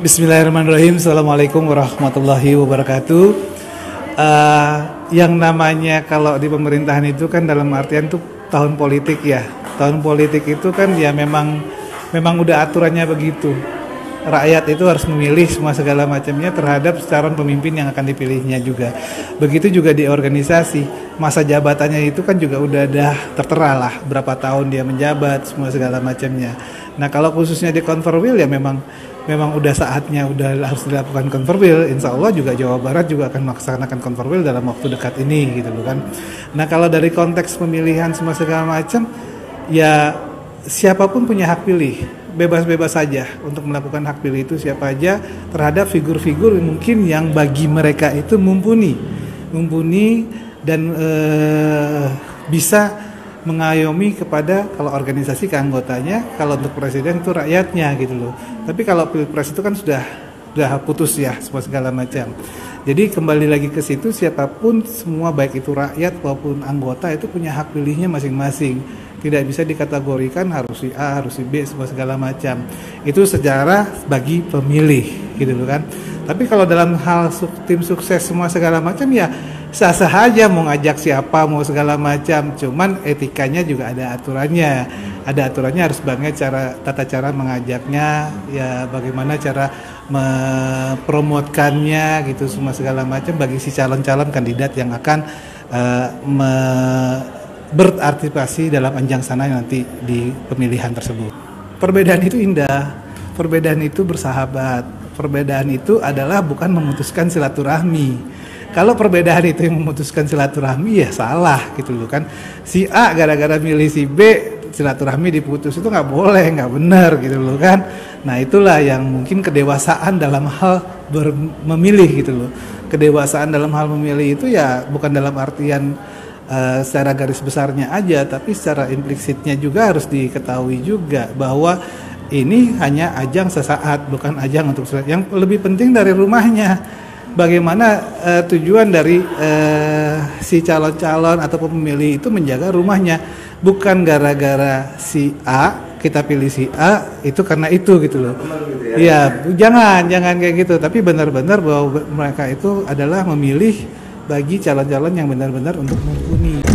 Bismillahirrahmanirrahim. Assalamualaikum warahmatullahi wabarakatuh. Yang namanya kalau di pemerintahan itu kan dalam artian tuh tahun politik ya. Tahun politik itu kan ya memang udah aturannya begitu. Rakyat itu harus memilih semua segala macamnya terhadap calon pemimpin yang akan dipilihnya juga. Begitu juga di organisasi, masa jabatannya itu kan juga udah tertera lah berapa tahun dia menjabat semua segala macamnya. Nah kalau khususnya di Konferwil ya memang udah saatnya udah harus dilakukan Konferwil. Insya Allah juga Jawa Barat juga akan melaksanakan Konferwil dalam waktu dekat ini gitu loh kan. Nah kalau dari konteks pemilihan semua segala macam ya siapapun punya hak pilih, bebas-bebas saja untuk melakukan hak pilih itu siapa aja terhadap figur-figur mungkin yang bagi mereka itu mumpuni dan bisa mengayomi kepada kalau organisasi ke anggotanya, kalau untuk presiden itu rakyatnya gitu loh. Tapi kalau pilpres itu kan sudah putus ya semua segala macam. Jadi kembali lagi ke situ siapapun semua baik itu rakyat maupun anggota itu punya hak pilihnya masing-masing. Tidak bisa dikategorikan harus si A, harus si B, semua segala macam. Itu sejarah bagi pemilih gitu loh kan. Tapi kalau dalam hal tim sukses semua segala macam ya sah-sah aja mau ngajak siapa mau segala macam, cuman etikanya juga ada aturannya. Ada aturannya harus bagaimana tata cara mengajaknya, ya bagaimana cara mempromotkannya gitu semua segala macam bagi si calon-calon kandidat yang akan berartisipasi dalam anjang sana nanti di pemilihan tersebut. Perbedaan itu indah, perbedaan itu bersahabat, perbedaan itu adalah bukan memutuskan silaturahmi. Kalau perbedaan itu yang memutuskan silaturahmi ya salah gitu loh kan. Si A gara-gara milih si B silaturahmi diputus itu nggak boleh, nggak benar gitu loh kan. Nah itulah yang mungkin kedewasaan dalam hal memilih gitu loh. Kedewasaan dalam hal memilih itu ya bukan dalam artian secara garis besarnya aja, tapi secara implisitnya juga harus diketahui juga bahwa ini hanya ajang sesaat, bukan ajang untuk yang lebih penting dari rumahnya. Bagaimana tujuan dari si calon-calon atau pemilih itu menjaga rumahnya, bukan gara-gara si A kita pilih si A itu karena itu gitu loh. Iya, jangan kayak gitu, tapi benar-benar bahwa mereka itu adalah memilih bagi calon-calon yang benar-benar untuk mumpuni.